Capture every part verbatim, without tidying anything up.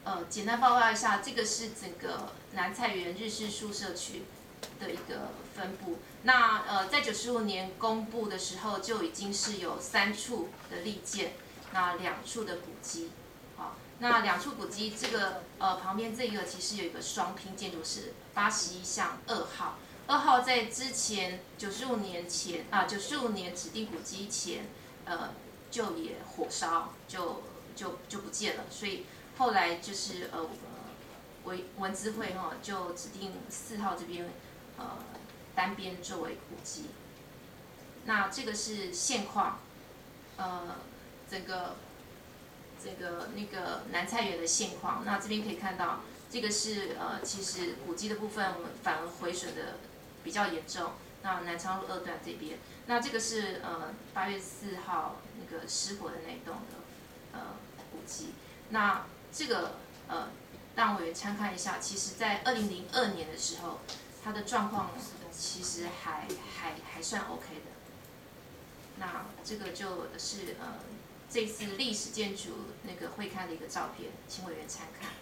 呃简单报告一下，这个是整个南菜园日式宿舍区的一个分布。那呃在九十五年公布的时候，就已经是有三处的立建，那两处的古迹。好，那两处古迹，这个呃旁边这个其实有一个双拼建筑是八十一巷二号。二号在之前九十五年前啊，九十五年指定古迹前，呃，就也火烧，就就就不见了。所以后来就是呃，文文资会哈、哦、就指定四号这边呃单边作为古迹。那这个是现况，呃，整个这个那个南菜园的现况。那这边可以看到，这个是呃，其实古迹的部分反而毁损的比较严重。那南昌路二段这边，那这个是呃八月四号那个失火的那一栋的呃古迹。那这个呃让委员参看一下，其实在二零零二年的时候，它的状况其实还还还算 OK 的。那这个就是呃这次历史建筑那个会刊的一个照片，请委员参看。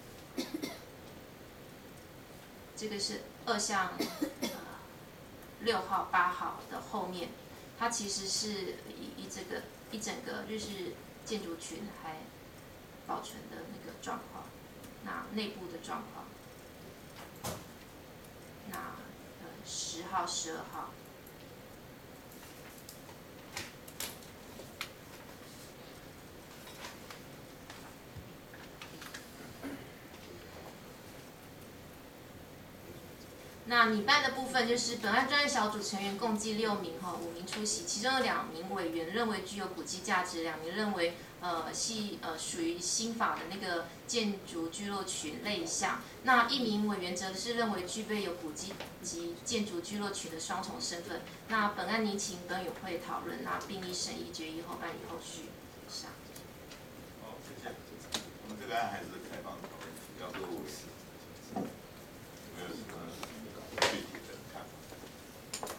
这个是二巷呃六号、八号的后面，它其实是以以这个一整个日式建筑群还保存的那个状况，那内部的状况，那呃十号、十二号。那拟办的部分就是本案专案小组成员共计六名哈，五名出席，其中有两名委员认为具有古迹价值，两名认为呃系呃属于新法的那个建筑聚落群类项，那一名委员则是认为具备有古迹及建筑聚落群的双重身份。那本案拟请本委会讨论，那并依审议决议后办理后续上。 好，谢谢。我们这个案还是开放讨论，不要各位有没有什么具体的看法？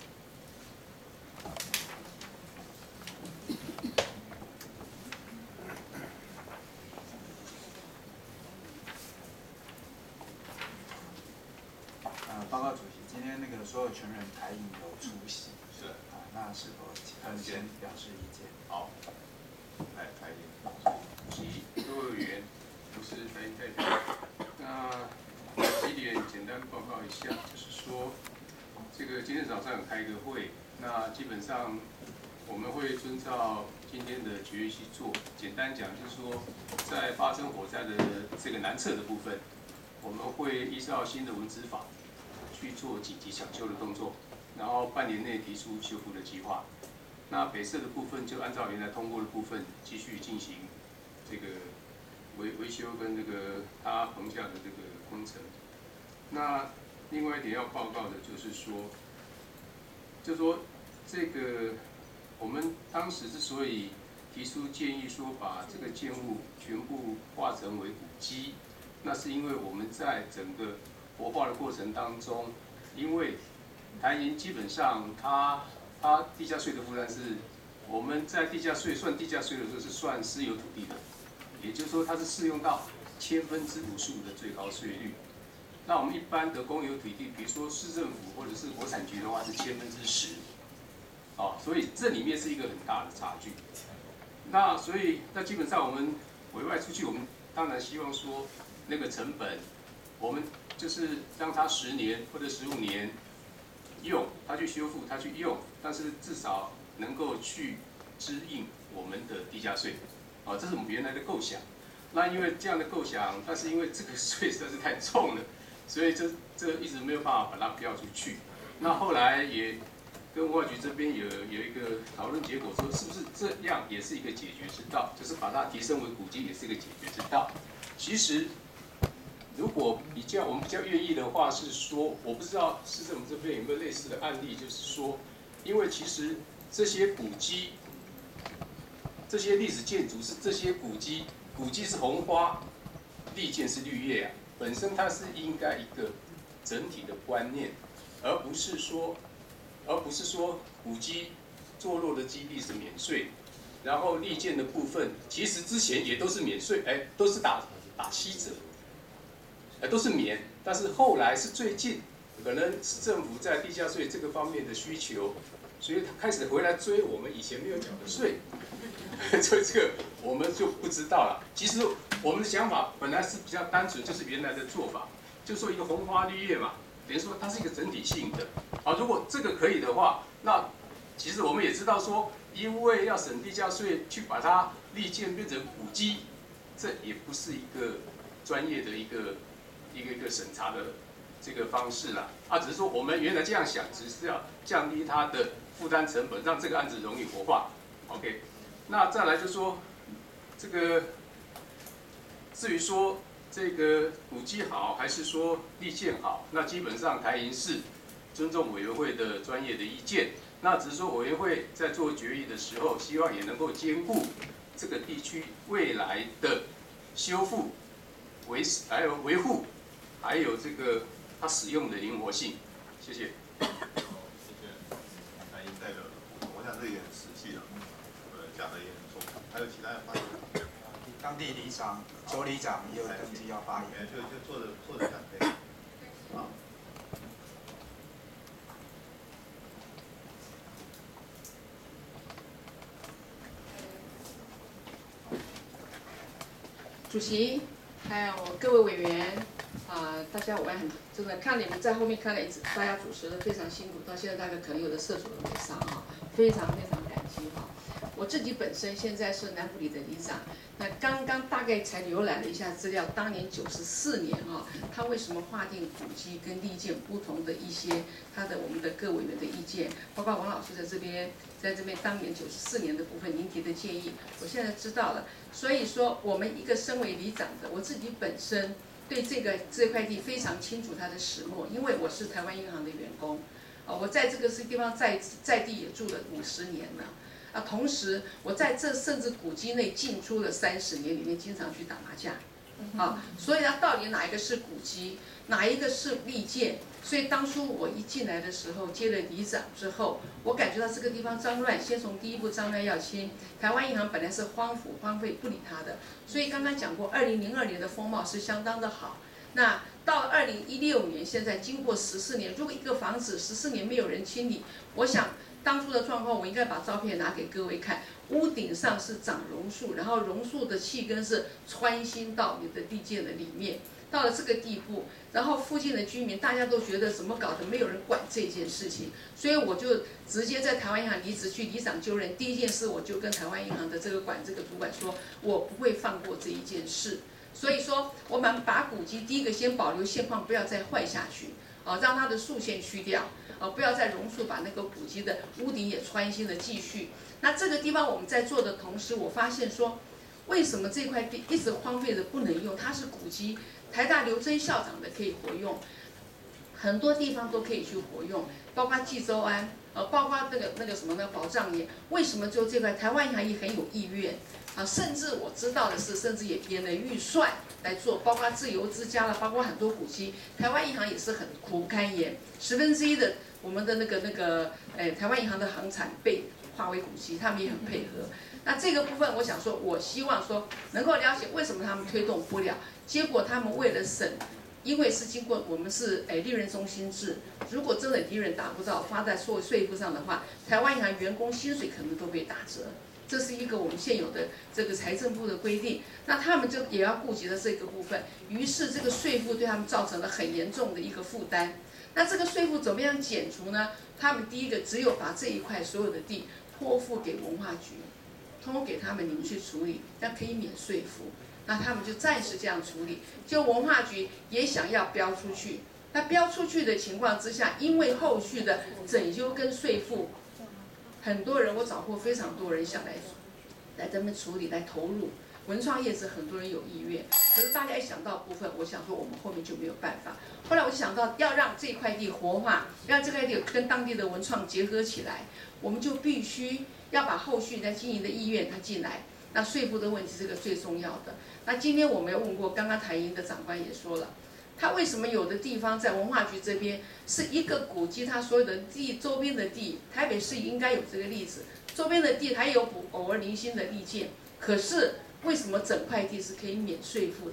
呃，报告主席，今天那个所有权人台影有出席， 是啊，那是否请先表示意见？ 好，来台影。 及各位委员，我是台影代表。那几点简单报告一下，就是说，这个今天早上有开一个会，那基本上我们会遵照今天的决议去做。简单讲就是说，在发生火灾的这个南侧的部分，我们会依照新的文资法去做紧急抢修的动作，然后半年内提出修复的计划。那北侧的部分就按照原来通过的部分继续进行这个维维修跟这个它棚架的这个工程。那另外一点要报告的就是说，就说这个我们当时之所以提出建议说把这个建物全部划成为古迹，那是因为我们在整个活化的过程当中，因为台银基本上它它地价税的负担是我们在地价税算地价税的时候是算私有土地的，也就是说它是适用到千分之五十五的最高税率。那我们一般的公有土地，比如说市政府或者是国产局的话是千分之十，哦，所以这里面是一个很大的差距。那所以那基本上我们委外出去，我们当然希望说那个成本，我们就是让它十年或者十五年用，它去修复，它去用，但是至少能够去支应我们的地价税，啊，这是我们原来的构想。那因为这样的构想，但是因为这个税实在是太重了，所以这这一直没有办法把它标出去。那后来也跟文化局这边有有一个讨论结果，说是不是这样也是一个解决之道，就是把它提升为古迹也是一个解决之道。其实如果比较我们比较愿意的话，是说我不知道市政府这边有没有类似的案例，就是说，因为其实这些古迹、这些历史建筑是这些古迹，古迹是红花，历建是绿叶啊，本身它是应该一个整体的观念，而不是说，而不是说古迹坐落的基地是免税，然后历建的部分其实之前也都是免税，哎，都是打打七折，呃，都是免。但是后来是最近，可能市政府在地价税这个方面的需求，所以他开始回来追我们以前没有缴的税，所以这个我们就不知道了。其实我们的想法本来是比较单纯，就是原来的做法，就说一个红花绿叶嘛，等于说它是一个整体性的。啊，如果这个可以的话，那其实我们也知道说，因为要省地价税去把它立建变成古迹，这也不是一个专业的一个一个一个审查的这个方式啦。啊，只是说我们原来这样想，只是要降低它的负担成本，让这个案子容易活化。OK， 那再来就说这个，至于说这个古迹好还是说立建好，那基本上台银是尊重委员会的专业的意见。那只是说委员会在做决议的时候，希望也能够兼顾这个地区未来的修复、维还有维护，还有这个它使用的灵活性。谢谢。 谢谢台银代表的补充，我想这也很实际了，呃，讲的也很重。还有其他的发言？ 当地里长、州里长也有登记要发言， 就就坐着坐着讲可以。好。 主席，还有各位委员，啊、呃，大家我也很真的看你们在后面看了一直，大家主持的非常辛苦，到现在大概可能有的社主都没上啊，非常非常感激哈。我自己本身现在是南埔里的里长，那刚刚大概才浏览了一下资料，当年九十四年啊，他为什么划定古迹跟历建不同的一些他的我们的各委员的意见，包括王老师在这边，在这边当年九十四年的部分您提的建议，我现在知道了。所以说，我们一个身为里长的，我自己本身对这个这块地非常清楚它的始末，因为我是台湾银行的员工，啊，我在这个地方在在地也住了五十年了。啊，同时我在这甚至古迹内进出了三十年，里面经常去打麻将，啊，所以它到底哪一个是古迹，哪一个是历建？所以当初我一进来的时候，接了里长之后，我感觉到这个地方脏乱，先从第一步脏乱要清。台湾银行本来是荒腐荒废不理它的，所以刚刚讲过，二零零二年的风貌是相当的好。那到二零一六年，现在经过十四年，如果一个房子十四年没有人清理，我想。当初的状况，我应该把照片拿给各位看。屋顶上是长榕树，然后榕树的气根是穿心到你的地界的里面，到了这个地步，然后附近的居民大家都觉得怎么搞的，没有人管这件事情，所以我就直接在台湾银行离职去里长就任。第一件事，我就跟台湾银行的这个管这个主管说，我不会放过这一件事。所以说，我们把古迹第一个先保留现况，不要再坏下去，啊，让它的树线去掉。哦，不要再榕树把那个古迹的屋顶也穿新的继续。那这个地方我们在做的同时，我发现说，为什么这块地一直荒废的不能用？它是古迹，台大刘真校长的可以活用，很多地方都可以去活用，包括济州安，呃，包括那个那个什么呢，宝藏岩。为什么就这块台湾银行也很有意愿？啊，甚至我知道的是，甚至也编了预算来做，包括自由之家了，包括很多古迹，台湾银行也是很苦不堪言，十分之一的。我们的那个那个，诶，台湾银行的行产被划为古迹，他们也很配合。那这个部分，我想说，我希望说能够了解为什么他们推动不了。结果他们为了省，因为是经过我们是诶利润中心制，如果真的利润达不到，发在税税负上的话，台湾银行员工薪水可能都被打折。这是一个我们现有的这个财政部的规定，那他们就也要顾及的这个部分，于是这个税负对他们造成了很严重的一个负担。那这个税负怎么样减除呢？他们第一个只有把这一块所有的地托付给文化局，通通给他们你们去处理，那可以免税负。那他们就暂时这样处理。就文化局也想要标出去，那标出去的情况之下，因为后续的整修跟税负，很多人我找过非常多人想来来这边处理来投入。文创业者很多人有意愿，可是大家一想到部分，我想说我们后面就没有办法。后来我就想到要让这块地活化，让这块地跟当地的文创结合起来，我们就必须要把后续在经营的意愿它进来。那税负的问题是个最重要的。那今天我们也问过，刚刚台银的长官也说了，他为什么有的地方在文化局这边是一个古迹，它所有的地周边的地，台北市应该有这个例子，周边的地还有偶尔零星的利建，可是为什么整块地是可以免税负的？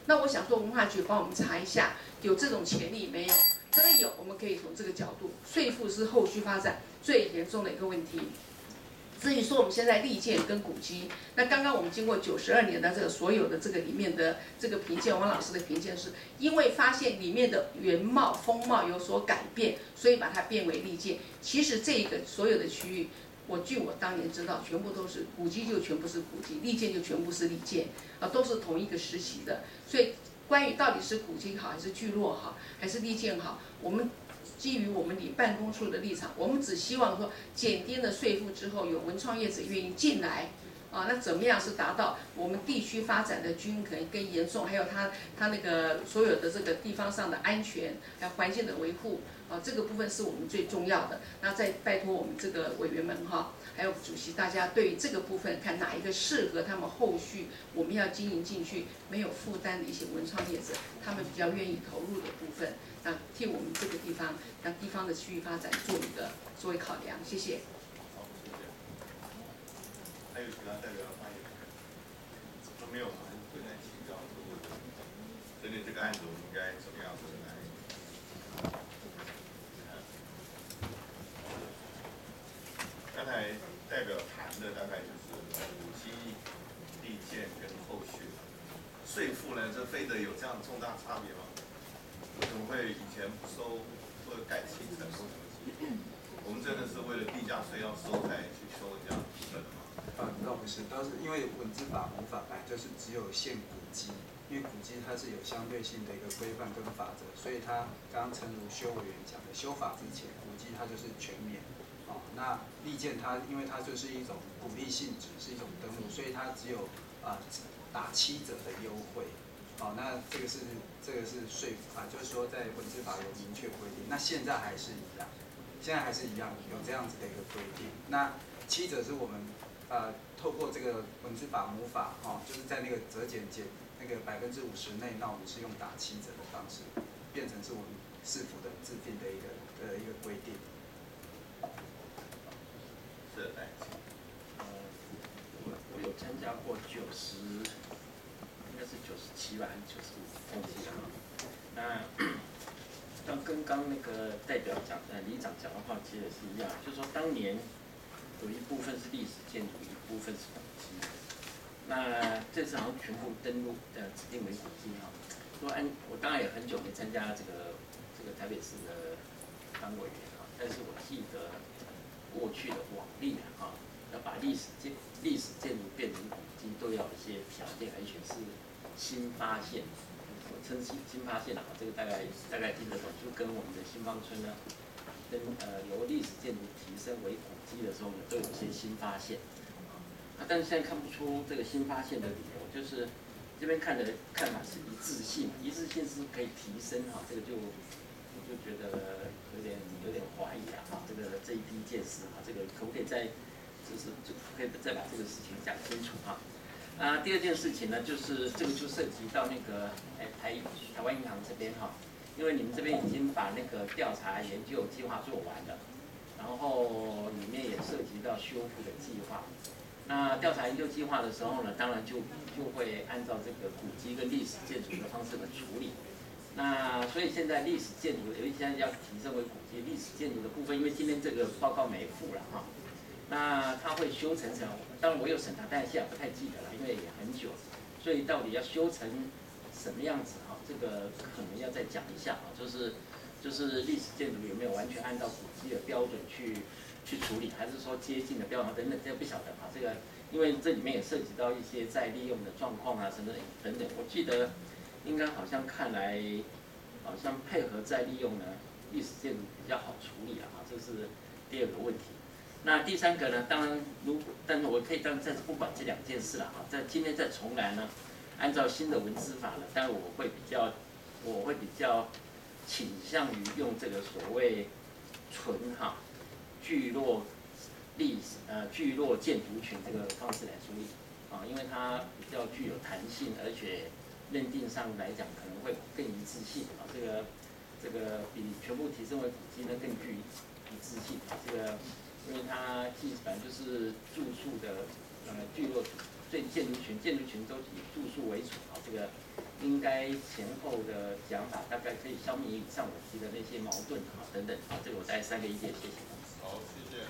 那我想说，文化局帮我们查一下，有这种潜力没有？真的有，我们可以从这个角度，税负是后续发展最严重的一个问题。至于说我们现在利建跟古迹，那刚刚我们经过九十二年的这个所有的这个里面的这个评鉴，王老师的评鉴是，因为发现里面的原貌风貌有所改变，所以把它变为利建。其实这个所有的区域，我据我当年知道，全部都是古迹，就全部是古迹，利建就全部是利建，啊，都是同一个时期的。所以关于到底是古迹好还是聚落好，还是利建好，我们。基于我们里办公处的立场，我们只希望说减低了税负之后，有文创业者愿意进来，啊，那怎么样是达到我们地区发展的均衡跟严重，还有它它那个所有的这个地方上的安全，还有环境的维护，啊，这个部分是我们最重要的。那再拜托我们这个委员们哈，还有主席大家对于这个部分看哪一个适合他们后续我们要经营进去没有负担的一些文创业者，他们比较愿意投入的部分。那替我们这个地方，让地方的区域发展做一个作为考量，谢谢。 好，谢谢。还有其他代表的发言？都没有吗？会再请教各位。针对这个案子，我们应该怎么样子来？刚才代表谈的大概就是古迹、地建跟后续税负呢，这非得有这样重大差别吗？为什么会以前不收或者改七成或什么七成？我们真的是为了地价税要收才去收人家部分的吗？ 啊，倒不是，都是因为文资法、文法本来就是只有限古迹，因为古迹它是有相对性的一个规范跟法则，所以它刚刚诚如修委员讲的，修法之前古迹它就是全免。哦，那利建它因为它就是一种鼓励性质，是一种登录，所以它只有啊、呃、打七折的优惠。好，那这个是这个是税负啊，就是说在文资法有明确规定，那现在还是一样，现在还是一样有这样子的一个规定。那七折是我们呃透过这个文资法母法哈、哦，就是在那个折减减那个百分之五十内，那我们是用打七折的方式，变成是我们市府的制定的一个的一个规定。 是，哎， 呃，我我有参加过九十。应该是九十七吧，还是九十五，忘记了。那刚跟刚那个代表讲，呃，里长讲的话，其实也是一样，就是说当年有一部分是历史建筑，一部分是古迹。那这次好像全部登录，呃，指定为古迹哈。说按我当然也很久没参加这个这个台北市的当委员哈，但是我记得过去的往例啊，要把历史建历史建筑变成古迹，都要有一些条件，而且是新发现，我称新新发现啊，这个大概大概听得懂，就跟我们的新芳村呢，跟呃由历史建筑提升为古迹的时候呢，都有一些新发现。啊，但是现在看不出这个新发现的理由，就是这边看的看法是一致性，一致性是可以提升哈，这个就我就觉得有点有点怀疑啊，这个这一批建设啊，这个可不可以再就是就可以再把这个事情讲清楚哈。啊，第二件事情呢，就是这个就涉及到那个哎台台湾银行这边哈，因为你们这边已经把那个调查研究计划做完了，然后里面也涉及到修复的计划。那调查研究计划的时候呢，当然就就会按照这个古迹跟历史建筑的方式来处理。那所以现在历史建筑，因为现在要提升为古迹，历史建筑的部分，因为今天这个报告没附了哈。那它会修成成，当然我有审查，但是现在不太记得了，因为也很久，所以到底要修成什么样子哈，这个可能要再讲一下啊，就是就是历史建筑有没有完全按照古迹的标准去去处理，还是说接近的标准等等，这个不晓得啊，这个因为这里面也涉及到一些再利用的状况啊，等等等等，我记得应该好像看来好像配合再利用呢，历史建筑比较好处理了啊，这是第二个问题。那第三个呢？当然，如果但是我可以当暂时不管这两件事了哈，在今天再重来呢，按照新的文资法呢，当然我会比较，我会比较倾向于用这个所谓纯哈聚落历史呃聚落建筑群这个方式来处理啊，因为它比较具有弹性，而且认定上来讲可能会更一致性啊，这个这个比全部提升为古迹呢更具一致性啊，这个。因为它基本上就是住宿的呃聚落，对建筑群，建筑群都以住宿为主啊，这个应该前后的讲法大概可以消弭上我提的那些矛盾啊等等啊，这个我大概三个意见，谢谢。 好，谢谢。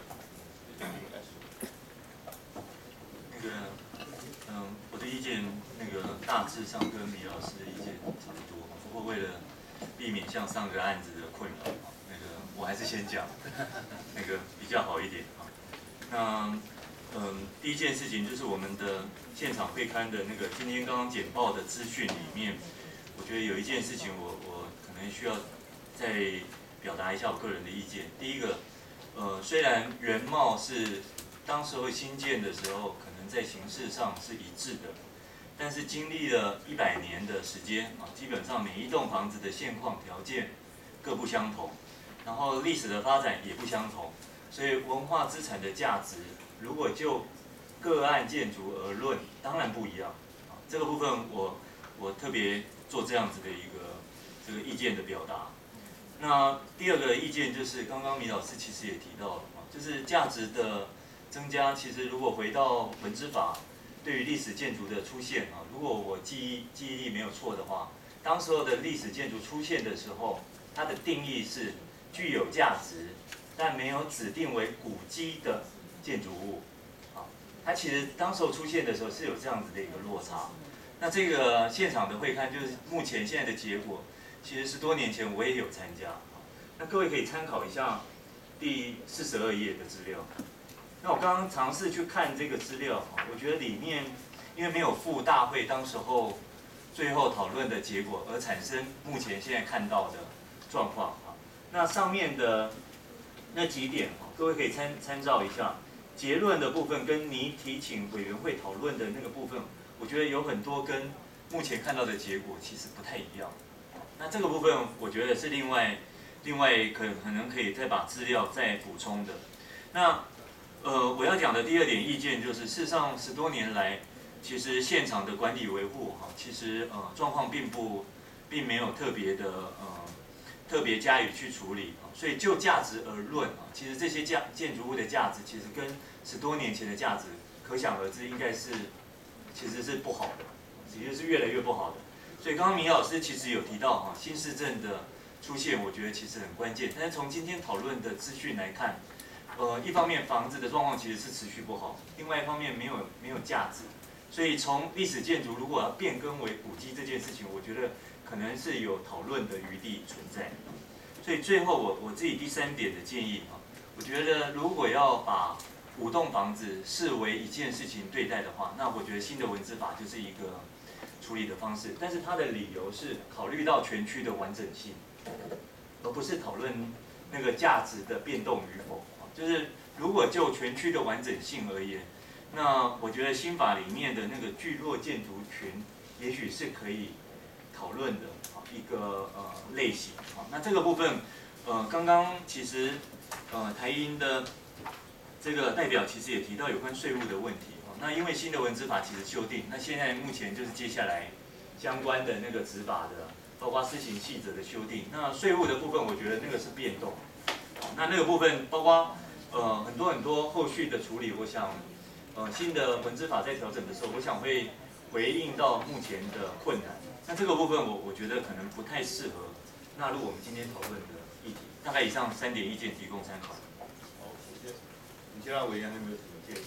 那个，嗯，我的意见那个大致上跟李老师的意见差不多，不过为了避免像上个案子的困扰，那个我还是先讲，那个比较好一点啊。那，嗯，第一件事情就是我们的现场会刊的那个今天刚刚简报的资讯里面，我觉得有一件事情我我可能需要再表达一下我个人的意见。第一个，呃，虽然原貌是当时候新建的时候，可能在形式上是一致的，但是经历了一百年的时间啊，基本上每一栋房子的现况条件各不相同，然后历史的发展也不相同，所以文化资产的价值，如果就个案建筑而论，当然不一样。啊，这个部分我我特别做这样子的一个这个意见的表达。那第二个意见就是刚刚米老师其实也提到了啊，就是价值的增加，其实如果回到文资法对于历史建筑的出现啊，如果我记忆记忆力没有错的话，当时候的历史建筑出现的时候，它的定义是具有价值，但没有指定为古迹的建筑物。啊，它其实当时候出现的时候是有这样子的一个落差。那这个现场的会刊就是目前现在的结果，其实是多年前我也有参加。那各位可以参考一下第四十二页的资料。那我刚刚尝试去看这个资料，我觉得里面因为没有附大会当时候最后讨论的结果，而产生目前现在看到的状况啊。那上面的那几点，各位可以参参照一下。结论的部分跟你提请委员会讨论的那个部分，我觉得有很多跟目前看到的结果其实不太一样。那这个部分我觉得是另外另外可可能可以再把资料再补充的。那呃我要讲的第二点意见就是，事实上十多年来，其实现场的管理维护哈，其实呃状况并不并没有特别的呃特别加以去处理啊，所以就价值而论啊，其实这些价建筑物的价值其实跟十多年前的价值可想而知，应该是其实是不好的，也就是越来越不好的。所以刚刚米老师其实有提到哈，新市镇的出现，我觉得其实很关键。但是从今天讨论的资讯来看，呃，一方面房子的状况其实是持续不好，另外一方面没有没有价值。所以从历史建筑如果要变更为古迹这件事情，我觉得可能是有讨论的余地存在。所以最后我我自己第三点的建议哈，我觉得如果要把五栋房子视为一件事情对待的话，那我觉得新的文资法就是一个处理的方式。但是它的理由是考虑到全区的完整性，而不是讨论那个价值的变动与否。就是如果就全区的完整性而言，那我觉得新法里面的那个聚落建筑群，也许是可以讨论的一个呃类型。那这个部分，呃，刚刚其实呃台英的这个代表其实也提到有关税务的问题。那因为新的文资法其实修订，那现在目前就是接下来相关的那个执法的，包括施行细则的修订。那税务的部分，我觉得那个是变动。那那个部分包括呃很多很多后续的处理，我想。呃，新的文资法在调整的时候，我想会回应到目前的困难。那这个部分我我觉得可能不太适合纳入我们今天讨论的议题。大概以上三点意见提供参考。 好，谢谢。你其他委员还有没有什么建议？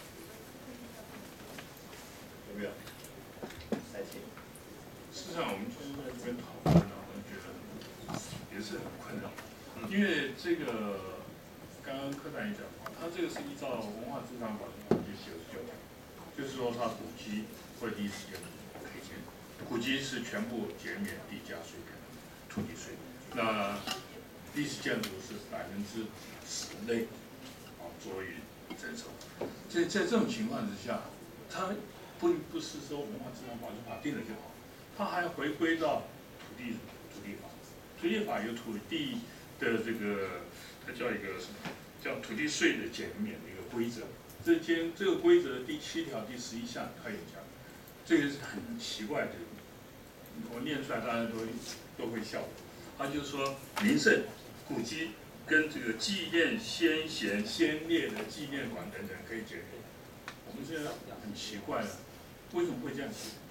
有没有？来，请。 事实上，我们就是在这边讨论呢，我们觉得也是很困扰，因为这个刚刚科长也讲过，它这个是依照文化资产保存法第九十九条，就是说它古迹或者历史建筑可以减，古迹是全部减免地价税跟土地税，那历史建筑是百分之十内，啊作为征收。在在这种情况之下，它不不是说文化资产保存法定了就好，它还要回归到土地土地法，土地法有土地的这个，它叫一个什么？叫土地税的减免的一个规则。这间这个规则第七条第十一项它有讲，这个是很奇怪的，我念出来大家都都会笑。它就是说，名胜、古迹跟这个纪念先贤先烈的纪念馆等等可以减免。我们现在很奇怪了，为什么会这样写？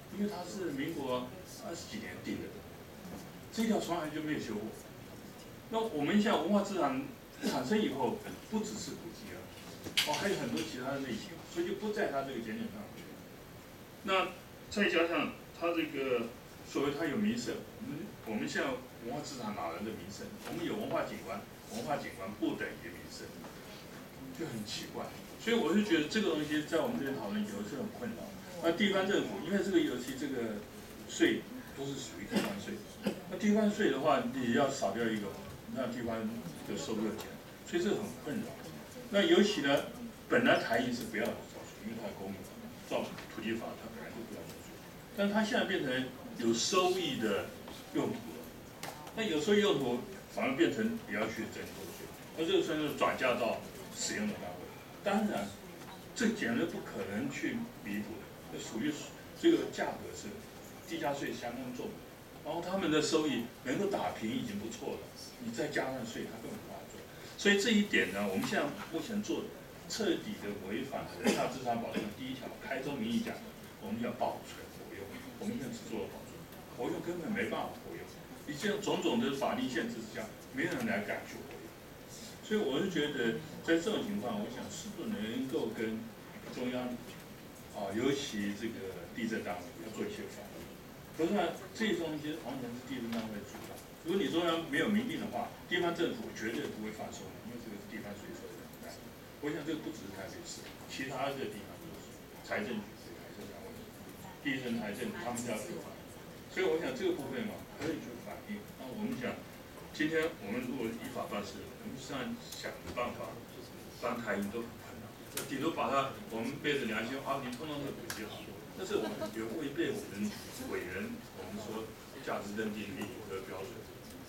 因为它是民国二十几年定的，这条从来就没有修过。那我们像文化资产产生以后，不只是古迹了，哦，还有很多其他的类型，所以就不在它这个减减范围。那再加上它这个所谓它有名胜，我们我们像文化资产哪来的名胜？我们有文化景观，文化景观不等于名胜，就很奇怪。所以我是觉得这个东西在我们这边讨论有时候很困扰。那地方政府，因为这个尤其这个税都是属于地方税，那地方税的话，你要少掉一个，那地方的收入减，所以这个很困扰。那尤其呢，本来台银是不要缴税，因为它的公民照土地法它本来就不要缴税，但是它现在变成有收益的用途了，那有收益用途反而变成也要去征收税，那这个算是转嫁到使用的单位。当然，这简直不可能去弥补的，这属于这个价格是地价税相当重，然后他们的收益能够打平已经不错了，你再加上税，它根本无法做。所以这一点呢，我们现在目前做的彻底的违反了人大资产保证第一条开宗明义讲的，我们要保存活用，我们现在只做了保存，活用根本没办法活用。你这样种种的法律限制之下，没人来敢去活用。所以我是觉得，在这种情况，我想是不是能够跟中央啊，尤其这个地震单位要做一些反应。不然这些东西完全是地震单位主导。如果你中央没有明定的话，地方政府绝对不会放松的，因为这个是地方税收的负担。我想这个不只是台北市，其他的地方都是财政局这个还是单位，地震财政他们都要去反映。所以我想这个部分嘛，可以去反映。那我们讲。今天我们如果依法办事，我们实际上想的办法，帮台银都很困难。顶多把它，我们背着良心啊，你通通是古迹好。但是我们也会被我们委员，我们说价值认定另一个标准。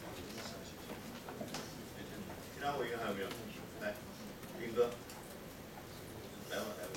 其他委员还有没有？来，林哥，来吧，来吧。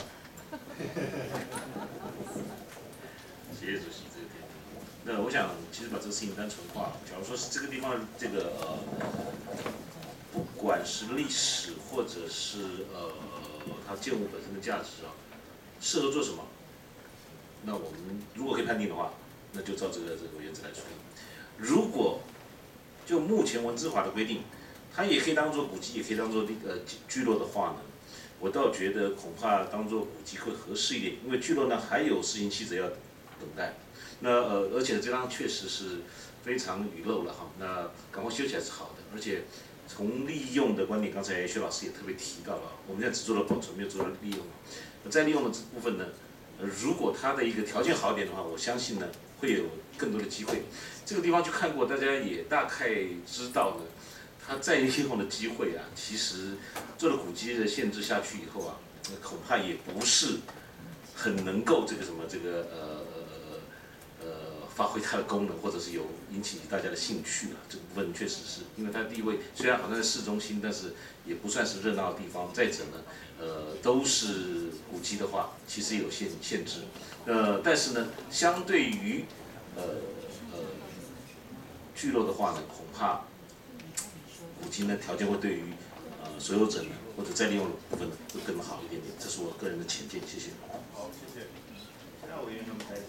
谢谢主席这个点。那我想，其实把这个事情单纯化，假如说是这个地方这个呃，不管是历史或者是呃它建物本身的价值啊，适合做什么？那我们如果可以判定的话，那就照这个这个原则来处理。如果就目前文资法的规定，它也可以当做古迹，也可以当做呃聚落的话呢，我倒觉得恐怕当做古迹会合适一点，因为聚落呢还有施行细则要等待。那呃，而且这张确实是非常遗漏了哈，那赶快修起来是好的，而且从利用的观点，刚才薛老师也特别提到了，我们现在只做了保存，没有做了利用。在利用的这部分呢，呃，如果它的一个条件好一点的话，我相信呢会有更多的机会。这个地方去看过，大家也大概知道呢，它再利用的机会啊，其实做了古迹的限制下去以后啊，恐怕也不是很能够这个什么这个呃。呃，发挥它的功能，或者是有引起大家的兴趣啊，这个部分确实是因为它的地位虽然好像在市中心，但是也不算是热闹的地方。再者呢，呃，都是古迹的话，其实有限限制。呃，但是呢，相对于呃呃聚落的话呢，恐怕古迹呢条件会对于呃所有者呢或者再利用的部分呢会更好一点点。这是我个人的浅见，谢谢。 好，谢谢。其他委员有没有开始？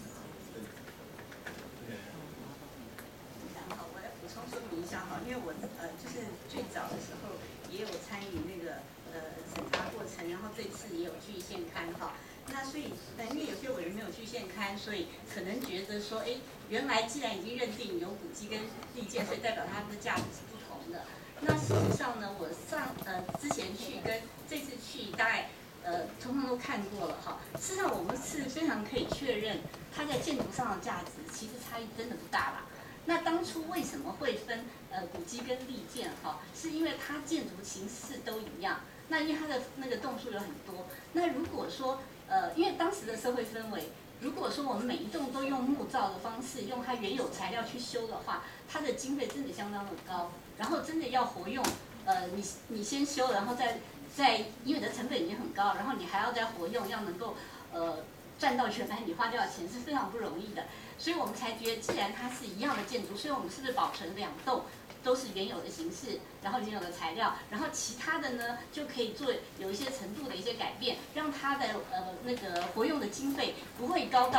好，我来补充说明一下哈，因为我呃就是最早的时候也有参与那个呃审查过程，然后这次也有去现刊哈。那所以呃因为有些委员没有去现刊，所以可能觉得说，哎，原来既然已经认定有古迹跟历建，所以代表它们的价值是不同的。那事实上呢，我上呃之前去跟这次去大概呃通通都看过了哈。事实上我们是非常可以确认它在建筑上的价值其实差异真的不大啦。那当初为什么会分呃古迹跟历建哈？是因为它建筑形式都一样，那因为它的那个栋数有很多。那如果说呃，因为当时的社会氛围，如果说我们每一栋都用木造的方式，用它原有材料去修的话，它的经费真的相当的高，然后真的要活用，呃，你你先修，然后再再，因为你的成本已经很高，然后你还要再活用，要能够呃赚到全盘你花掉的钱是非常不容易的。所以我们才觉得，既然它是一样的建筑，所以我们是不是保存两栋都是原有的形式，然后原有的材料，然后其他的呢就可以做有一些程度的一些改变，让它的呃那个活用的经费不会高到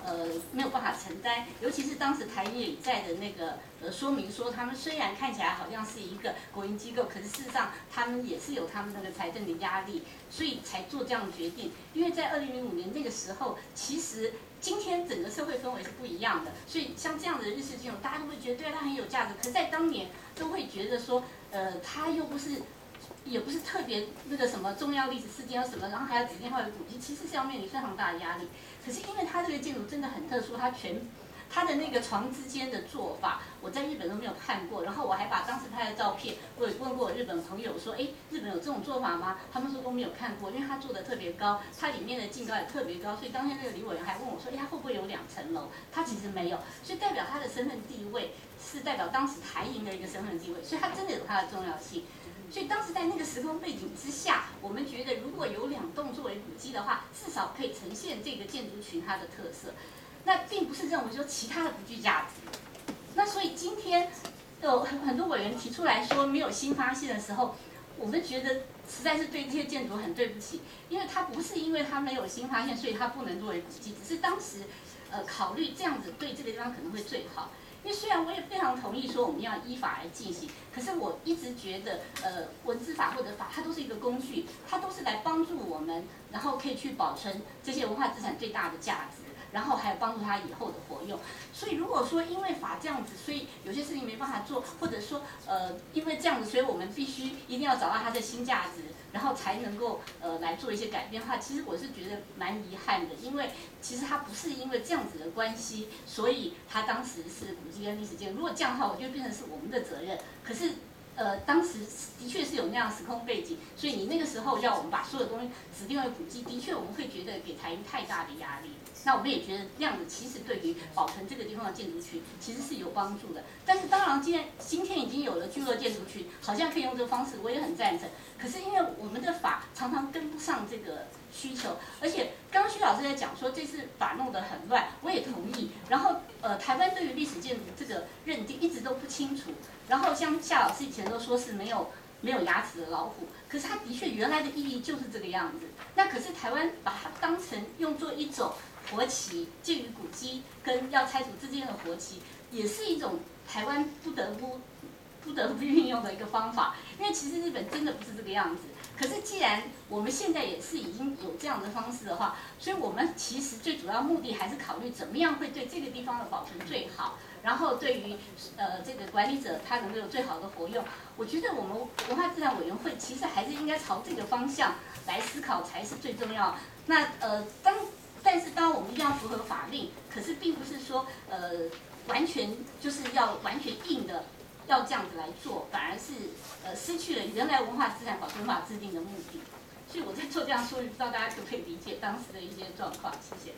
呃没有办法承担，尤其是当时台银也在的那个呃说明说，他们虽然看起来好像是一个国营机构，可是事实上他们也是有他们那个财政的压力，所以才做这样的决定。因为在二零零五年那个时候，其实今天整个社会氛围是不一样的，所以像这样的日式金融，大家都会觉得对它很有价值，可是在当年都会觉得说，呃，它又不是。也不是特别那个什么重要历史事件要什么，然后还要指定化为古迹，其实是要面临非常大的压力。可是因为它这个建筑真的很特殊，它全它的那个床之间的做法，我在日本都没有看过。然后我还把当时拍的照片，我也问过我日本朋友说，哎，日本有这种做法吗？他们说都没有看过，因为它做的特别高，它里面的净高也特别高，所以当天那个李委员还问我说，哎，它会不会有两层楼？它其实没有，所以代表它的身份地位是代表当时台银的一个身份地位，所以它真的有它的重要性。所以当时在那个时空背景之下，我们觉得如果有两栋作为古迹的话，至少可以呈现这个建筑群它的特色。那并不是认为说其他的不具价值。那所以今天有很很多委员提出来说没有新发现的时候，我们觉得实在是对这些建筑很对不起，因为它不是因为它没有新发现，所以它不能作为古迹，只是当时呃考虑这样子对这个地方可能会最好。因为虽然我也非常同意说我们要依法来进行，可是我一直觉得，呃，文字法或者法，它都是一个工具，它都是来帮助我们，然后可以去保存这些文化资产最大的价值，然后还有帮助它以后的活用。所以如果说因为法这样子，所以有些事情没办法做，或者说呃因为这样子，所以我们必须一定要找到它的新价值，然后才能够呃来做一些改变的话，其实我是觉得蛮遗憾的，因为其实它不是因为这样子的关系，所以它当时是古迹跟历史建筑。如果这样的话，我就变成是我们的责任。可是呃当时的确是有那样的时空背景，所以你那个时候要我们把所有东西指定为古迹，的确我们会觉得给台银太大的压力。那我们也觉得那样子其实对于保存这个地方的建筑群其实是有帮助的。但是当然，今天今天已经有了聚落建筑群，好像可以用这个方式，我也很赞成。可是因为我们的法常常跟不上这个需求，而且刚刚徐老师在讲说这次法弄得很乱，我也同意。然后呃，台湾对于历史建筑这个认定一直都不清楚。然后像夏老师以前都说是没有没有牙齿的老虎，可是它的确原来的意义就是这个样子。那可是台湾把它当成用作一种活棋，介于古迹跟要拆除之间的活棋，也是一种台湾不得不不得不运用的一个方法。因为其实日本真的不是这个样子。可是既然我们现在也是已经有这样的方式的话，所以我们其实最主要目的还是考虑怎么样会对这个地方的保存最好，然后对于呃这个管理者他能够有最好的活用。我觉得我们文化资产委员会其实还是应该朝这个方向来思考才是最重要。那呃当但是当然我们一定要符合法令，可是并不是说呃完全就是要完全硬的要这样子来做，反而是呃失去了原来文化资产保存法制定的目的。所以我在做这样说明，不知道大家可不可以理解当时的一些状况？谢谢。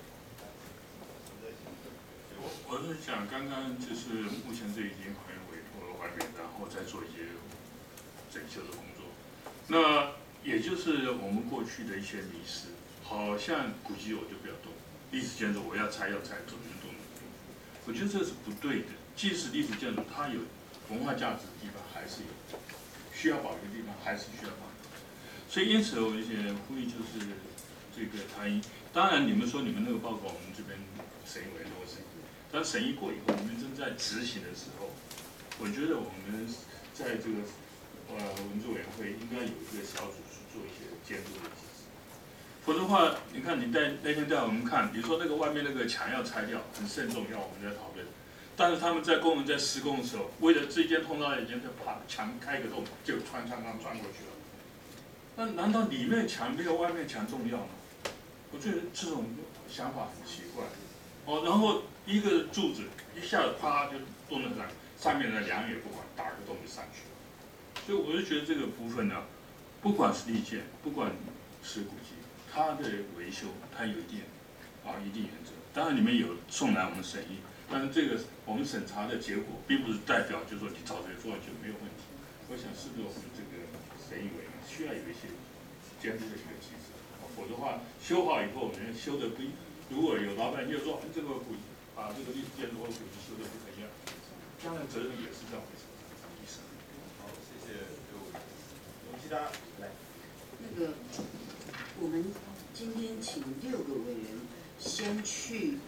我我是想，刚刚就是目前这已经好像委托了外面，然后再做一些整修的工作。那也就是我们过去的一些迷失，好像古迹我就不要动，历史建筑我要拆要拆，怎么能动能动。我觉得这是不对的。即使历史建筑它有文化价值的地方还是有，需要保留的地方还是需要保留。所以因此我也呼吁就是这个台银，当然你们说你们那个报告我们这边审议委员都会审议，但审议过以后，你们正在执行的时候，我觉得我们在这个呃文字委员会应该有一个小组去做一些监督的机制，否则的话，你看你带那天带我们看，比如说那个外面那个墙要拆掉，很慎重，要我们在讨论。但是他们在工人在施工的时候，为了这间通道已经在把墙开个洞，就穿穿穿穿过去了。那难道里面墙没有外面墙重要吗？我觉得这种想法很奇怪。哦，然后一个柱子一下子啪就动了上，上面的梁也不管，打个洞就上去了。所以我就觉得这个部分呢，不管是立建，不管是古迹，它的维修它有一定啊一定原则。当然你们有送来我们审议。但是这个我们审查的结果，并不是代表就是说你照这个做就没有问题。我想是不是我们这个审议委员需要有一些监督的一个机制，否则的话修好以后，人家修的不，如果有老板就说这个古把这个历史建筑或古迹修的不怎样，当然责任也是在我们身上。 好，谢谢各位。我们其他来。 那个我们今天请六个委员先去。呃，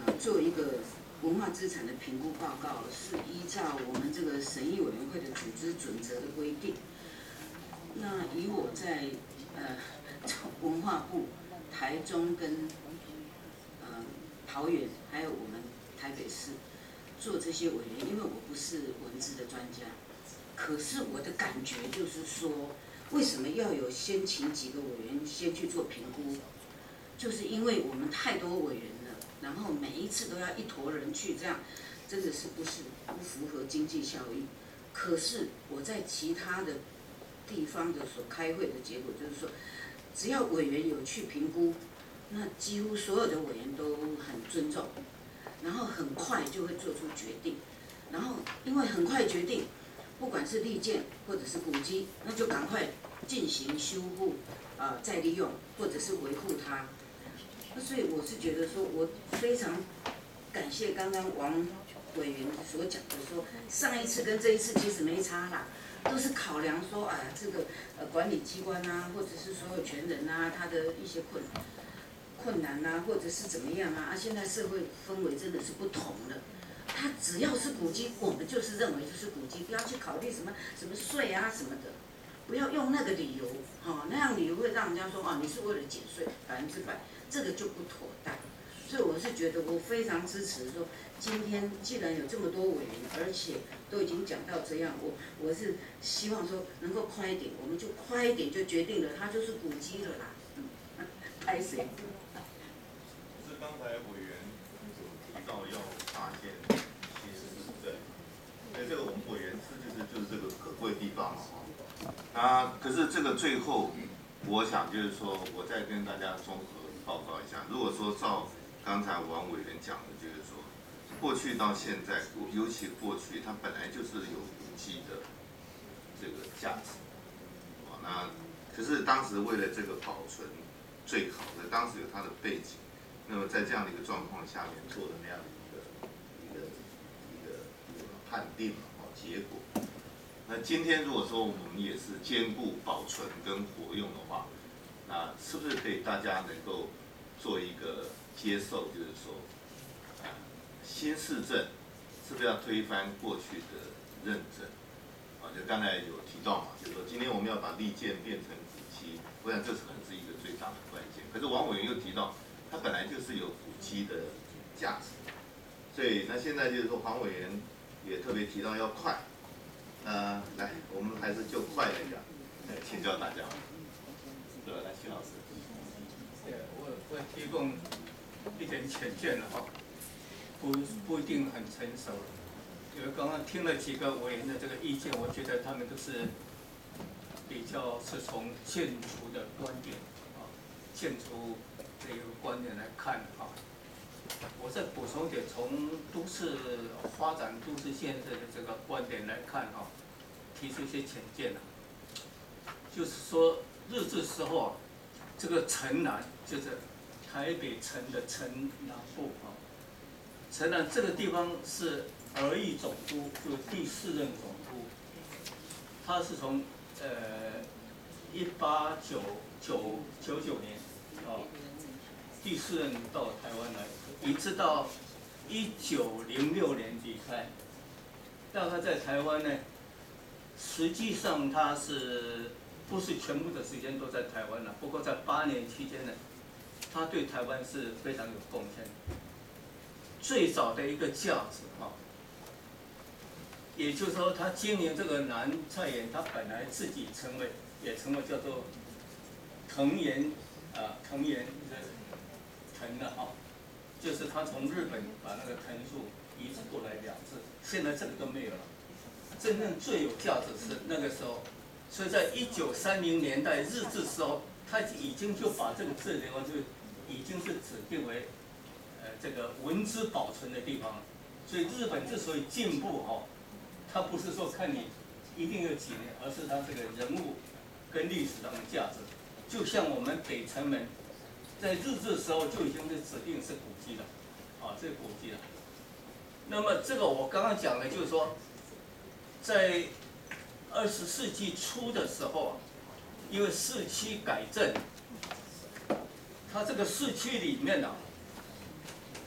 做一个文化资产的评估报告，是依照我们这个审议委员会的组织准则的规定。那以我在呃文化部、台中跟呃桃园，还有我们台北市做这些委员，因为我不是文字的专家，可是我的感觉就是说，为什么要有先请几个委员先去做评估？就是因为我们太多委员了，然后每一次都要一坨人去，这样真的是不是不符合经济效益。可是我在其他的地方的所开会的结果就是说，只要委员有去评估，那几乎所有的委员都很尊重，然后很快就会做出决定，然后因为很快决定，不管是利建或者是古迹，那就赶快进行修护，呃，再利用或者是维护它。所以我是觉得说，我非常感谢刚刚王委员所讲的说，上一次跟这一次其实没差啦，都是考量说，啊，这个呃管理机关啊，或者是所有权人啊，他的一些困困难啊，或者是怎么样啊，啊，现在社会氛围真的是不同了。他只要是古迹，我们就是认为就是古迹，不要去考虑什么什么税啊什么的，不要用那个理由，哈、哦，那样理由会让人家说，啊，你是为了减税，百分之百。这个就不妥当，所以我是觉得我非常支持说，今天既然有这么多委员，而且都已经讲到这样，我我是希望说能够快一点，我们就快一点就决定了，它就是古迹了啦。嗯，拍谁？ 是刚才委员有提到要发现新市镇，所以这个我们委员制就是就是这个可贵的地方嘛，啊，可是这个最后，我想就是说，我再跟大家综合报告一下。如果说照刚才王委员讲的，就是说，过去到现在，尤其过去，它本来就是有古迹的这个价值，啊，那可是当时为了这个保存最好的，当时有它的背景，那么在这样的一个状况下面做的那样的一个一个一个一个判定啊结果。那今天如果说我们也是兼顾保存跟活用的话，那是不是可以大家能够做一个接受，就是说，啊，新市镇是不是要推翻过去的认证？啊，就刚才有提到嘛，就是说今天我们要把利建变成古迹，我想这可能是一个最大的关键。可是王委员又提到，它本来就是有古迹的价值，所以那现在就是说黄委员也特别提到要快，呃，来，我们还是就快来讲，来请教大家。对，来，徐老师。 对，我我提供一点浅见了哈，不不一定很成熟。因为刚刚听了几个委员的这个意见，我觉得他们都是比较是从建筑的观点啊，建筑这个观点来看啊。我再补充一点，从都市发展、都市建设的这个观点来看哈，提出一些浅见啊，就是说日治时候啊，这个城南就是台北城的城南部啊，城南这个地方是儿役总督，就是第四任总督，他是从呃一八九九九九年啊，第四任到台湾来，一直到一九零六年离开。大概在台湾呢，实际上他是不是全部的时间都在台湾了？不过在八年期间呢，他对台湾是非常有贡献。最早的一个价值啊，也就是说，他经营这个南菜园，他本来自己成为也成为叫做藤园啊藤园的藤的啊，就是他从日本把那个藤树移植过来两次，现在这个都没有了。真正最有价值是那个时候，所以在一九三零年代日治时候，他已经就把这个这个地方就已经是指定为呃这个文资保存的地方了。所以日本之所以进步哈、哦，它不是说看你一定有几年，而是它这个人物跟历史上的价值。就像我们北城门，在日治的时候就已经是指定是古迹了，啊，这是古迹了。那么这个我刚刚讲的就是说，在二十世纪初的时候啊，因为市区改正，它这个市区里面啊，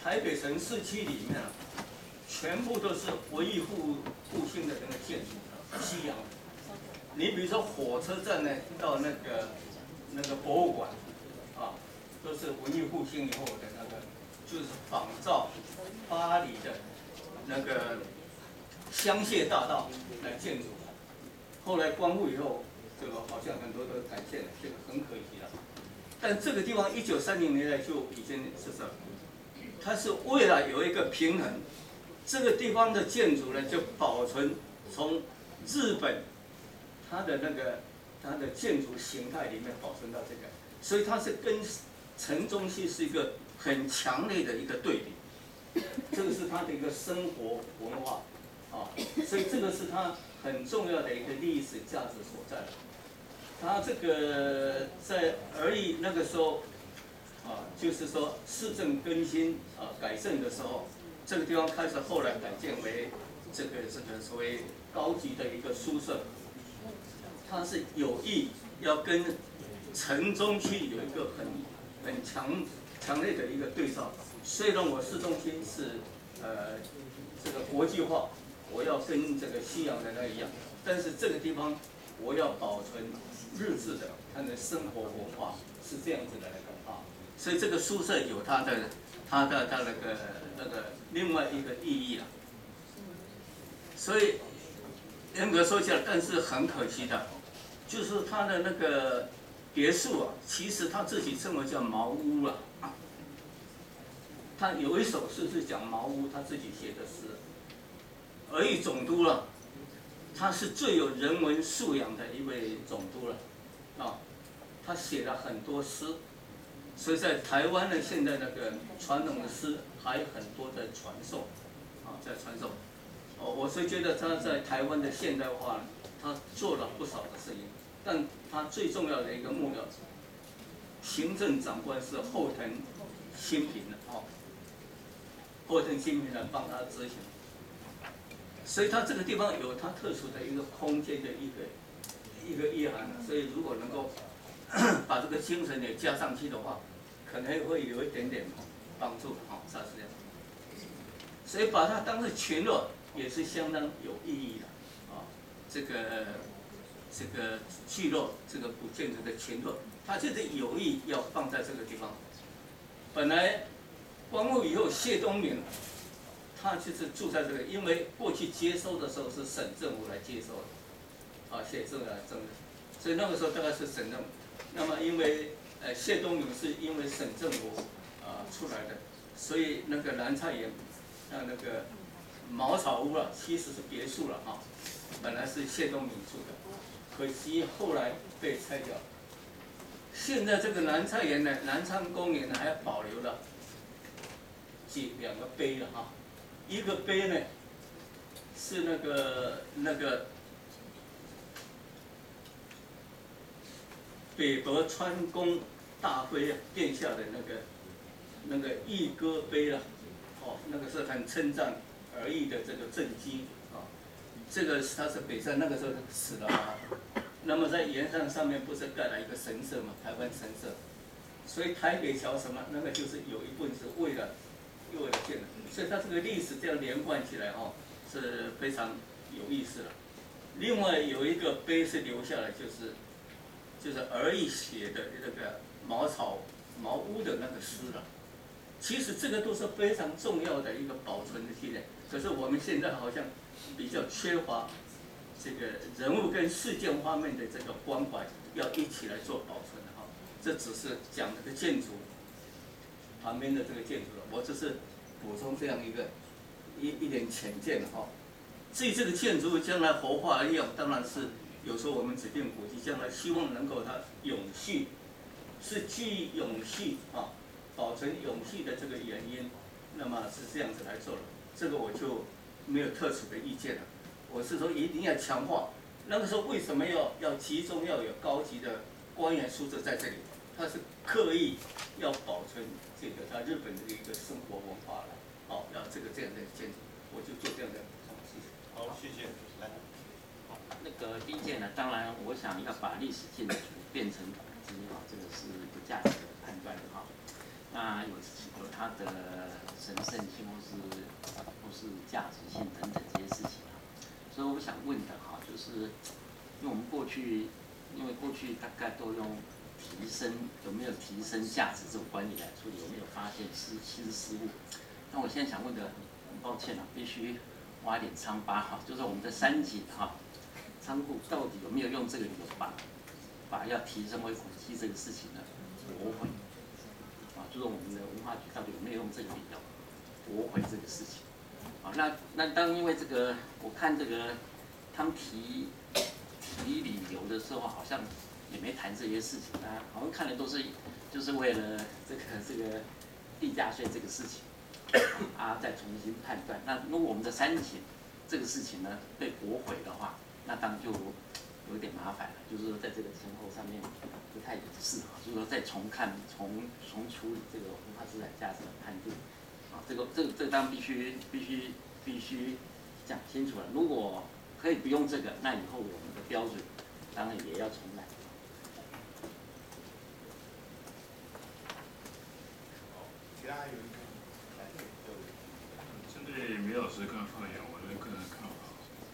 台北城市区里面啊，全部都是文艺复复兴的那个建筑，西洋的。你比如说火车站呢，到那个那个博物馆，啊，都是文艺复兴以后的那个，就是仿照巴黎的那个香榭大道来建筑。后来光复以后，这个好像很多都改建了，这个很可惜了。但这个地方一九三零年代就已经是这，它是为了有一个平衡，这个地方的建筑呢就保存从日本它的那个它的建筑形态里面保存到这个，所以它是跟城中区是一个很强烈的一个对比，这个是它的一个生活文化啊，所以这个是它很重要的一个历史价值所在。它这个在而已那个时候啊，就是说市政更新啊改正的时候，这个地方开始后来改建为这个这个所谓高级的一个宿舍，它是有意要跟城中区有一个很很强强烈的一个对照。虽然我市中心是呃这个国际化，我要跟这个西洋的那一样，但是这个地方我要保存日治的它的生活文化，是这样子的那个啊，所以这个宿舍有它的它的它那个那个另外一个意义啊。所以严格说起来，但是很可惜的，就是它的那个别墅啊，其实他自己称为叫茅屋了啊。他有一首诗是讲茅屋，他自己写的诗。而以总督了，他是最有人文素养的一位总督了，啊，他写了很多诗，所以在台湾呢，现在那个传统的诗还有很多的传授，啊，在传授。哦，我是觉得他在台湾的现代化，他做了不少的事情，但他最重要的一个目标，行政长官是后藤新平的哦，后藤新平来帮他执行。所以它这个地方有它特殊的一个空间的一个一个意涵，所以如果能够把这个精神也加上去的话，可能会有一点点帮助啊，是这样。所以把它当成群落也是相当有意义的啊。这个这个聚落，这个古建筑的群落，它就是有意要放在这个地方。本来光复以后，谢东闵他就是住在这个，因为过去接收的时候是省政府来接收的，啊，谢政来征的，所以那个时候大概是省政府。那么因为呃谢东闵是因为省政府啊出来的，所以那个南菜园，啊那个茅草屋了，其实是别墅了哈，本来是谢东闵住的，可惜后来被拆掉。现在这个南菜园呢，南昌公园呢还保留了几两个碑了哈。一个碑呢，是那个那个北伯川宫大妃殿下的那个那个讣歌碑了，哦，那个是很称赞而已的这个政绩啊。这个他是北山那个时候死了啊，那么在岩上上面不是盖了一个神社嘛，台湾神社，所以台北桥什么那个就是有一部分是为了为了建的。所以它这个历史这样连贯起来哦，是非常有意思的。另外有一个碑是留下来，就是就是而已写的那个茅草茅屋的那个诗了。其实这个都是非常重要的一个保存的纪念，可是我们现在好像比较缺乏这个人物跟事件方面的这个关怀，要一起来做保存的哈。这只是讲这个建筑旁边的这个建筑了，我只是补充这样一个一一点浅见哈。至于这个建筑将来活化利用，当然是有时候我们指定古迹将来希望能够它永续，是基于永续啊，保存永续的这个原因，那么是这样子来做的。这个我就没有特殊的意见了。我是说一定要强化。那个时候为什么要要集中要有高级的官员宿舍在这里？它是刻意要保存这个它日本的一个生活文化了，好，要这个这样的建筑，我就做这样的统计。 好，谢谢，来。 好，那个第一件呢，当然我想要把历史建筑变成古迹哈，这个是一个价值的判断哈。 那有有它的神圣性或是或是价值性等等这些事情啊。所以我想问的哈，就是因为我们过去，因为过去大概都用提升有没有提升价值这种观念来处理，有没有发现失其实失误？那我现在想问的，很抱歉啊，必须挖点疮疤哈，就是我们的三井哈仓库到底有没有用这个理由把把要提升为古迹这个事情呢驳回？啊，就是我们的文化局到底有没有用这个理由驳回这个事情？啊，那那当因为这个，我看这个他们提提理由的时候，好像也没谈这些事情啊，好像看的都是就是为了这个这个地价税这个事情啊，再重新判断。那如果我们的三井这个事情呢被驳回的话，那当然就有点麻烦了，就是说在这个前后上面不太一致啊，就是说再重看、重重处理这个文化资产价值的判定啊，这个这个这个当然必须必须必须讲清楚了。如果可以不用这个，那以后我们的标准当然也要重来。 其他还有一个， 针对梅老师刚刚发言，我的个人看法，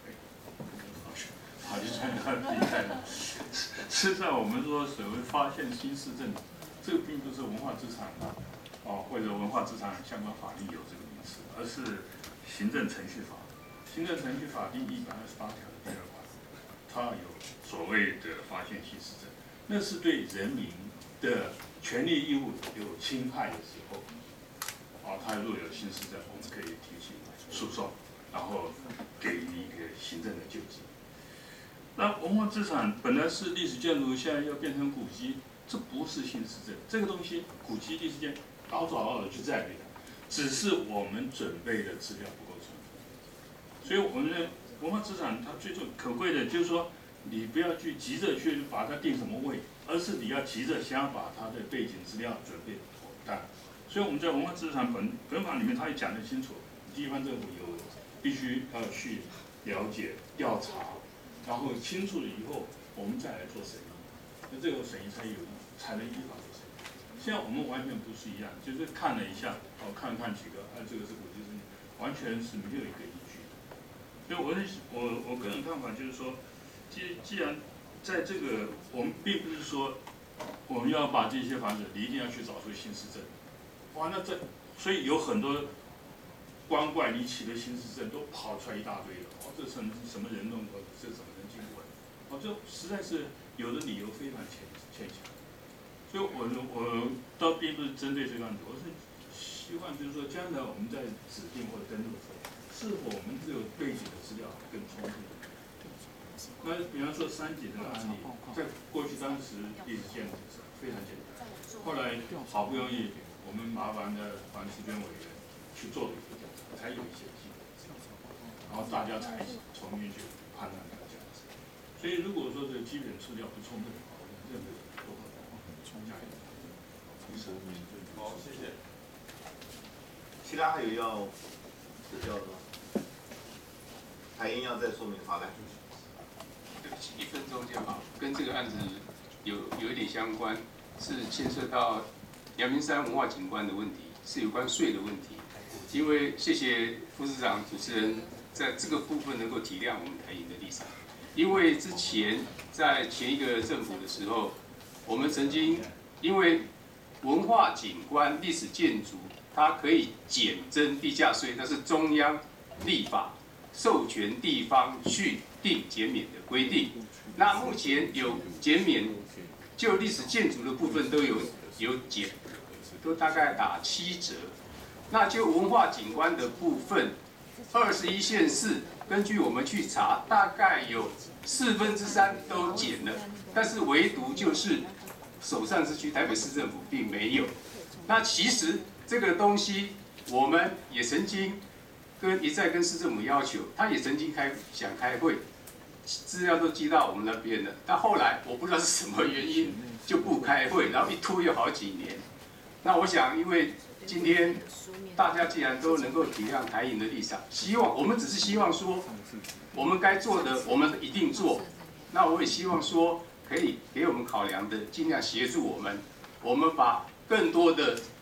法律专家厉害了。事实上，我们说所谓发现新市镇，这个并不是文化资产哦或者文化资产相关法律有这个名词，而是行政程序法。行政程序法第一百二十八条的第二款，它有所谓的发现新市镇，那是对人民的权利义务有侵害的时候，啊，它若有新市镇，我们可以提起诉讼，然后给予一个行政的救济。那文化资产本来是历史建筑，现在要变成古迹，这不是新市镇，这个东西古迹历史建老早老早就在那里，只是我们准备的资料不够充分。所以我们的文化资产它最重可贵的就是说，你不要去急着去把它定什么位，而是你要急着想要把它的背景资料准备妥当。所以我们在文化资产本本法里面，它也讲得清楚，地方政府有必须要去了解、调查，然后清楚了以后，我们再来做审议，那这个审议才有才能依法做审议。现在我们完全不是一样，就是看了一下，哦，看看几个，啊，这个是古迹事情，完全是没有一个依据的。所以我的我我个人看法就是说，既既然在这个我们并不是说我们要把这些房子，你一定要去找出新市镇，哇，那这所以有很多光怪离奇的新市镇都跑出来一大堆了，哦，这什么什么人弄的，这什么人经过的，哦，这实在是有的理由非常牵牵强。所以我我倒并不是针对这个案子，我是希望就是说，将来我们在指定或者登录的时候，是否我们这个背景的资料更充分？那比方说三井这个案例，在过去当时历史建筑是非常简单，后来好不容易我们麻烦的黄世娟委员去做了一个调查，才有一些基本资料，然后大家才重新去判断它的价值。所以如果说这个基本资料不充分的话，我们认为都会加一点。 好，谢谢。其他还有要指教的吗？海英要再说明，好来。 对不起，一分钟就好。跟这个案子有有一点相关，是牵涉到阳明山文化景观的问题，是有关税的问题。因为谢谢副市长、主持人在这个部分能够体谅我们台银的立场，因为之前在前一个政府的时候，我们曾经因为文化景观、历史建筑，它可以减征地价税，那是中央立法授权地方去定减免的规定。那目前有减免，就历史建筑的部分都有有减，都大概打七折。那就文化景观的部分，二十一县市根据我们去查，大概有四分之三都减了，但是唯独就是首善之区台北市政府并没有。那其实这个东西，我们也曾经跟一再跟市政府要求，他也曾经开想开会，资料都寄到我们那边了，但后来我不知道是什么原因就不开会，然后一拖又好几年。那我想，因为今天大家既然都能够体谅台银的立场，希望我们只是希望说，我们该做的我们一定做。那我也希望说，可以给我们考量的，尽量协助我们，我们把更多的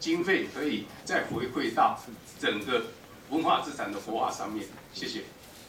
经费可以再回馈到整个文化资产的活化上面。谢谢。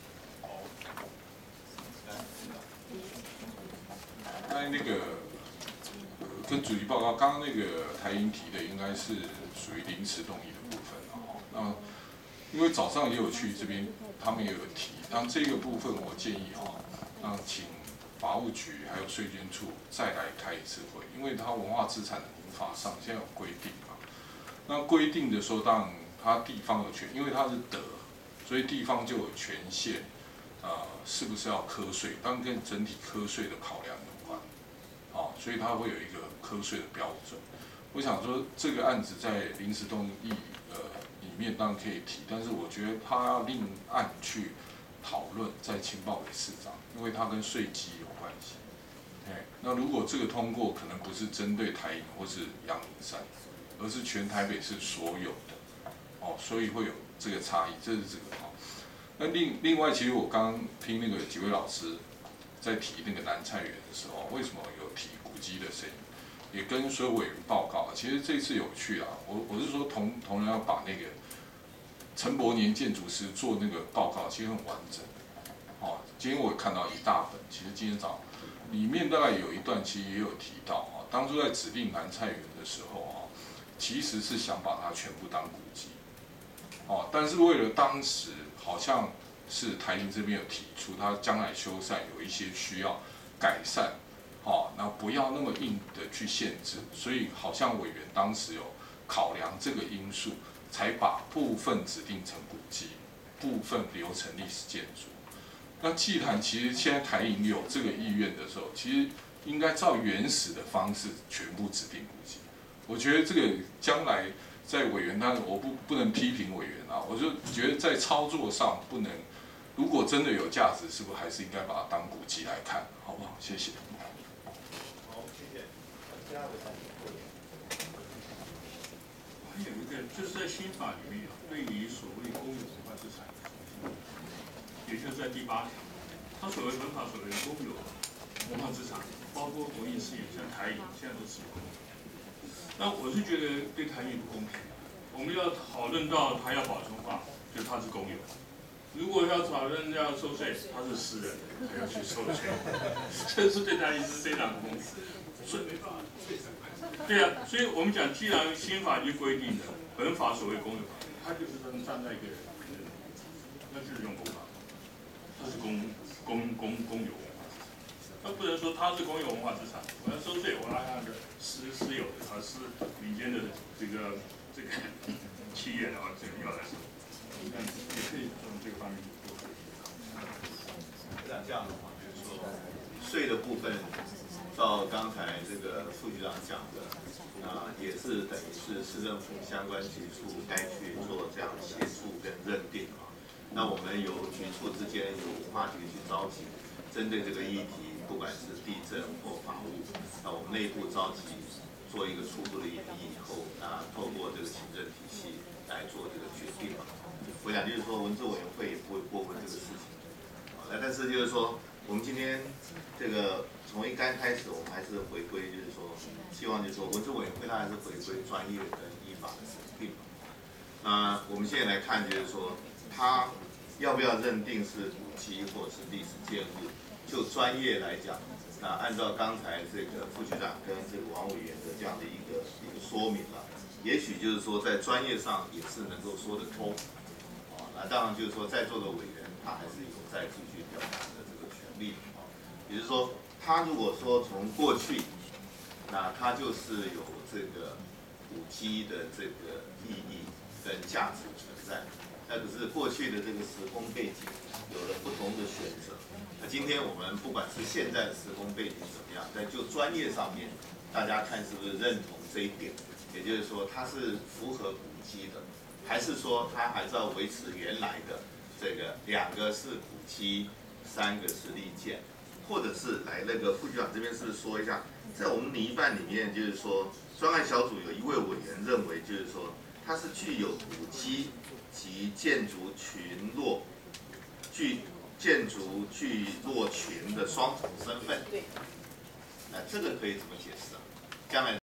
刚才那个跟主题报告，刚刚那个台银提的应该是属于临时动议的部分哦。那因为早上也有去这边，他们也有提，那这个部分我建议哦，让请法务局还有税捐处再来开一次会，因为它文化资产的民法上现在有规定嘛。那规定的时候，当然它地方有权，因为它是得，所以地方就有权限，呃，是不是要课税？当然跟整体课税的考量有关，哦，所以它会有一个课税的标准。我想说，这个案子在临时动议呃里面当然可以提，但是我觉得它要另案去讨论，再情报给市长，因为它跟税基有关系。哎，那如果这个通过，可能不是针对台银或是阳明山，而是全台北市所有的，哦，所以会有这个差异，这是这个哦。那另另外，其实我刚刚听那个几位老师在提那个南菜园的时候，为什么有提古迹的声音？也跟所有委员报告，其实这次有趣啦。我我是说同同仁要把那个陈伯年建筑师做那个报告，其实很完整。哦，今天我看到一大本，其实今天早上里面大概有一段其实也有提到啊，当初在指定南菜园的时候啊，其实是想把它全部当古迹。哦，但是为了当时好像是台银这边有提出，它将来修缮有一些需要改善。哦，那不要那么硬的去限制，所以好像委员当时有考量这个因素，才把部分指定成古迹，部分留成历史建筑。那既然其实现在台银有这个意愿的时候，其实应该照原始的方式全部指定古迹。我觉得这个将来在委员，当然我不不能批评委员啊，我就觉得在操作上不能，如果真的有价值，是不是还是应该把它当古迹来看，好不好？谢谢。 还有一个就是在新法里面，对于所谓公有文化资产，也就是在第八条，它所谓本法所谓公有文化资产，包括国营事业，像台银现在都是公有。那我是觉得对台银不公平。我们要讨论到它要保存化，就它是公有；如果要讨论要收税，它是私人，还要去收税，这是对台银是非常不公平。所以，对啊，所以我们讲，既然新法就规定了，本法所谓公有，它就是说站在一个人，那就是用公法，它是公公公公有文化资产，它不能说它是公有文化资产，我要收税，我拿它的私私有的，啊私民间的这个这个企业的啊，这个要来收，那也可以从这个方面去做。 那这样的话，就是说税的部分。照刚才这个副局长讲的，啊、呃，也是等于是市政府相关局处该去做这样协助跟认定啊。那我们由局处之间由文化局去召集，针对这个议题，不管是地震或法务，那我们内部召集做一个初步的演绎以后，啊，透过这个行政体系来做这个决定嘛。我想就是说，文资委员会也不会过问这个事情。啊，那但是就是说，我们今天这个。从一刚开始，我们还是回归，就是说，希望就是说，文资委员会它还是回归专业跟依法的审定。那我们现在来看，就是说，它要不要认定是古迹或是历史建物？就专业来讲，那按照刚才这个副局长跟这个王委员的这样的一个一个说明了，也许就是说在专业上也是能够说得通。啊，那当然就是说，在座的委员他还是有再继续表达的这个权利。啊，也就是说。他如果说从过去，那它就是有这个古迹的这个意义跟价值存在，那可是过去的这个时空背景有了不同的选择。那今天我们不管是现在的时空背景怎么样，但就专业上面，大家看是不是认同这一点？也就是说，它是符合古迹的，还是说它还是要维持原来的这个两个是古迹，三个是历建？或者是来那个副局长这边是说一下，在我们拟议办里面，就是说专案小组有一位委员认为，就是说它是具有古迹及建筑群落具建筑聚落群的双重身份。对。那这个可以怎么解释啊？将来。